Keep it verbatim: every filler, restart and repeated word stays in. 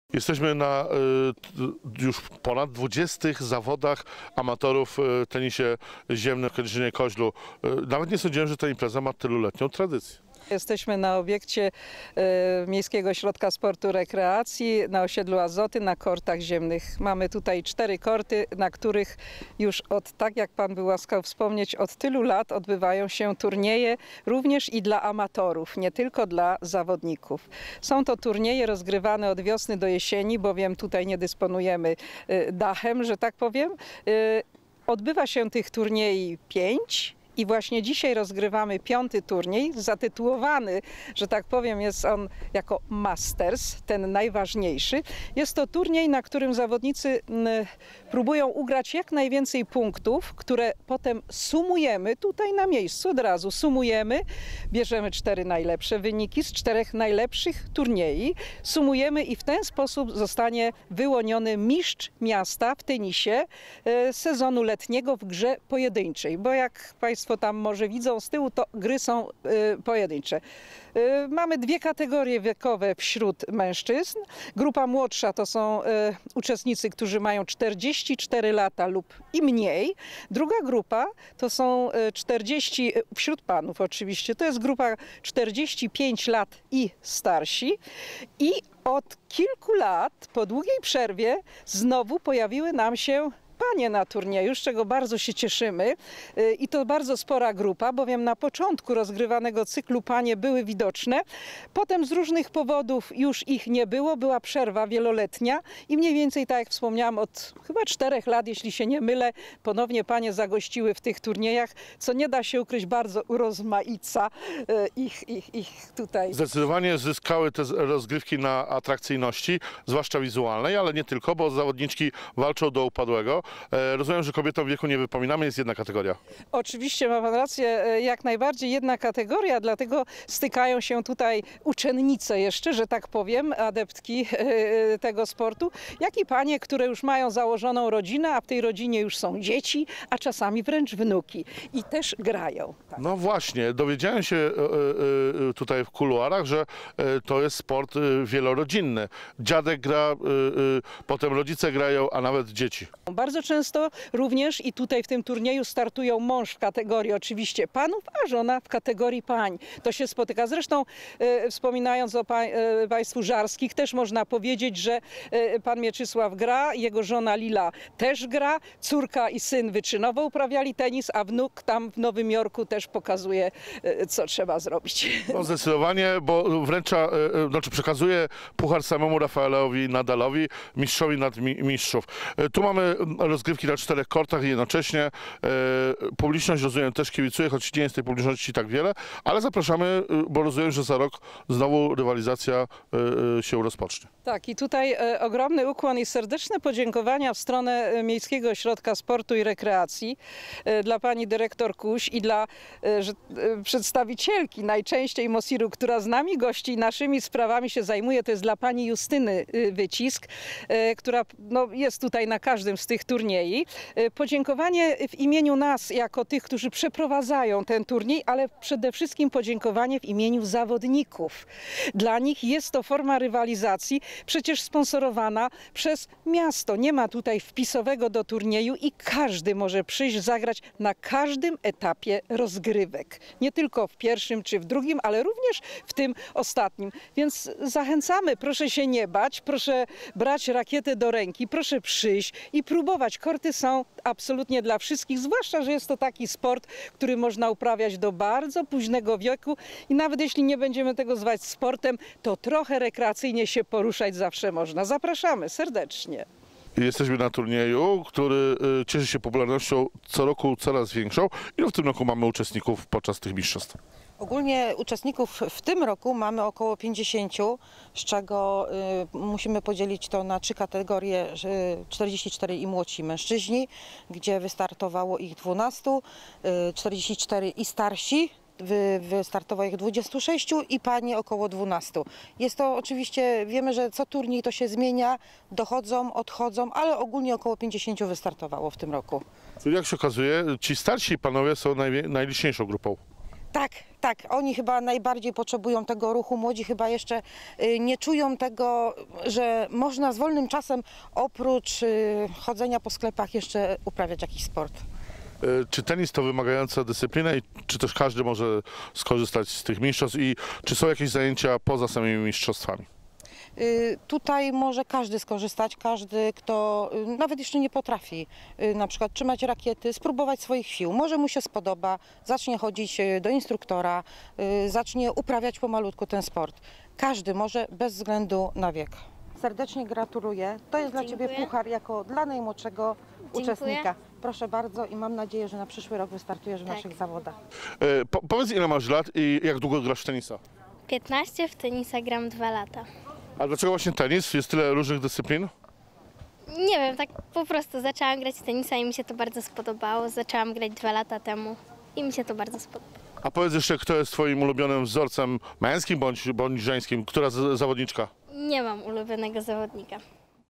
Jesteśmy na y, już ponad dwudziestu zawodach amatorów w tenisie ziemnym w Kędzierzynie-Koźlu. Y, nawet nie sądziłem, że ta impreza ma tyluletnią tradycję. Jesteśmy na obiekcie e, Miejskiego Ośrodka Sportu i Rekreacji na osiedlu Azoty, na kortach ziemnych. Mamy tutaj cztery korty, na których już od, tak jak Pan był łaskaw wspomnieć, od tylu lat odbywają się turnieje również i dla amatorów, nie tylko dla zawodników. Są to turnieje rozgrywane od wiosny do jesieni, bowiem tutaj nie dysponujemy e, dachem, że tak powiem. E, odbywa się tych turniejów pięć. I właśnie dzisiaj rozgrywamy piąty turniej, zatytułowany, że tak powiem, jest on jako Masters, ten najważniejszy. Jest to turniej, na którym zawodnicy próbują ugrać jak najwięcej punktów, które potem sumujemy tutaj na miejscu, od razu sumujemy, bierzemy cztery najlepsze wyniki z czterech najlepszych turniej, sumujemy i w ten sposób zostanie wyłoniony mistrz miasta w tenisie sezonu letniego w grze pojedynczej, bo jak Państwo tam może widzą z tyłu, to gry są y, pojedyncze. Y, mamy dwie kategorie wiekowe wśród mężczyzn. Grupa młodsza to są y, uczestnicy, którzy mają czterdzieści cztery lata lub i mniej. Druga grupa to są y, czterdzieści, wśród panów oczywiście, to jest grupa czterdzieści pięć lat i starsi. I od kilku lat, po długiej przerwie, znowu pojawiły nam się panie na turnieju, z czego bardzo się cieszymy i to bardzo spora grupa, bowiem na początku rozgrywanego cyklu panie były widoczne, potem z różnych powodów już ich nie było, była przerwa wieloletnia i mniej więcej, tak jak wspomniałam, od chyba czterech lat, jeśli się nie mylę, ponownie panie zagościły w tych turniejach, co nie da się ukryć, bardzo urozmaica ich, ich, ich tutaj. Zdecydowanie zyskały te rozgrywki na atrakcyjności, zwłaszcza wizualnej, ale nie tylko, bo zawodniczki walczą do upadłego. Rozumiem, że kobietom wieku nie wypominamy, jest jedna kategoria. Oczywiście ma Pan rację, jak najbardziej jedna kategoria, dlatego stykają się tutaj uczennice jeszcze, że tak powiem, adeptki tego sportu, jak i panie, które już mają założoną rodzinę, a w tej rodzinie już są dzieci, a czasami wręcz wnuki i też grają. Tak. No właśnie, dowiedziałem się tutaj w kuluarach, że to jest sport wielorodzinny. Dziadek gra, potem rodzice grają, a nawet dzieci. Bardzo często również i tutaj w tym turnieju startują mąż w kategorii oczywiście panów, a żona w kategorii pań. To się spotyka. Zresztą e, wspominając o pa, e, państwu Żarskich, też można powiedzieć, że e, pan Mieczysław gra, jego żona Lila też gra, córka i syn wyczynowo uprawiali tenis, a wnuk tam w Nowym Jorku też pokazuje, e, co trzeba zrobić. No zdecydowanie, bo wręcza, e, znaczy przekazuje puchar samemu Rafaelowi Nadalowi, mistrzowi nad mi, mistrzów. E, tu mamy rozgrywki na czterech kortach i jednocześnie e, publiczność, rozumiem, też kibicuje, choć nie jest tej publiczności tak wiele, ale zapraszamy, bo rozumiem, że za rok znowu rywalizacja e, się rozpocznie. Tak, i tutaj e, ogromny ukłon i serdeczne podziękowania w stronę Miejskiego Ośrodka Sportu i Rekreacji e, dla pani dyrektor Kuś i dla e, że, e, przedstawicielki najczęściej Mosiru, która z nami gości i naszymi sprawami się zajmuje, to jest dla pani Justyny e, Wycisk, e, która no, jest tutaj na każdym z tych turniej. Podziękowanie w imieniu nas, jako tych, którzy przeprowadzają ten turniej, ale przede wszystkim podziękowanie w imieniu zawodników. Dla nich jest to forma rywalizacji, przecież sponsorowana przez miasto. Nie ma tutaj wpisowego do turnieju i każdy może przyjść, zagrać na każdym etapie rozgrywek. Nie tylko w pierwszym czy w drugim, ale również w tym ostatnim. Więc zachęcamy, proszę się nie bać, proszę brać rakietę do ręki, proszę przyjść i próbować. Korty są absolutnie dla wszystkich, zwłaszcza, że jest to taki sport, który można uprawiać do bardzo późnego wieku i nawet jeśli nie będziemy tego zwać sportem, to trochę rekreacyjnie się poruszać zawsze można. Zapraszamy serdecznie. Jesteśmy na turnieju, który cieszy się popularnością co roku coraz większą. Ilu w tym roku mamy uczestników podczas tych mistrzostw? Ogólnie uczestników w tym roku mamy około pięćdziesięciu, z czego y, musimy podzielić to na trzy kategorie, czterdzieści cztery i młodsi mężczyźni, gdzie wystartowało ich dwunastu, y, czterdzieści cztery i starsi. Wy, wystartowało ich dwudziestu sześciu i panie około dwunastu. Jest to oczywiście, wiemy, że co turniej to się zmienia, dochodzą, odchodzą, ale ogólnie około pięćdziesięciu wystartowało w tym roku. Jak się okazuje, ci starsi panowie są najwie, najliczniejszą grupą. Tak, tak. Oni chyba najbardziej potrzebują tego ruchu. Młodzi chyba jeszcze y, nie czują tego, że można z wolnym czasem oprócz y, chodzenia po sklepach jeszcze uprawiać jakiś sport. E, Czy tenis to wymagająca dyscyplina i czy też każdy może skorzystać z tych mistrzostw i czy są jakieś zajęcia poza samymi mistrzostwami? Y, Tutaj może każdy skorzystać, każdy, kto y, nawet jeszcze nie potrafi y, na przykład trzymać rakiety, spróbować swoich sił. Może mu się spodoba, zacznie chodzić y, do instruktora, y, zacznie uprawiać pomalutku ten sport. Każdy może bez względu na wiek. Serdecznie gratuluję. To jest dla Ciebie Dziękuję. puchar jako dla najmłodszego Dziękuję. uczestnika. Proszę bardzo i mam nadzieję, że na przyszły rok wystartujesz w Tak. naszych zawodach. E, Po, powiedz, ile masz lat i jak długo grasz w tenisa? piętnaście, w tenisa gram dwa lata. A dlaczego właśnie tenis? Jest tyle różnych dyscyplin? Nie wiem, tak po prostu zaczęłam grać w tenisa i mi się to bardzo spodobało. Zaczęłam grać dwa lata temu i mi się to bardzo spodobało. A powiedz jeszcze, kto jest twoim ulubionym wzorcem męskim bądź, bądź żeńskim? Która z, zawodniczka? Nie mam ulubionego zawodnika.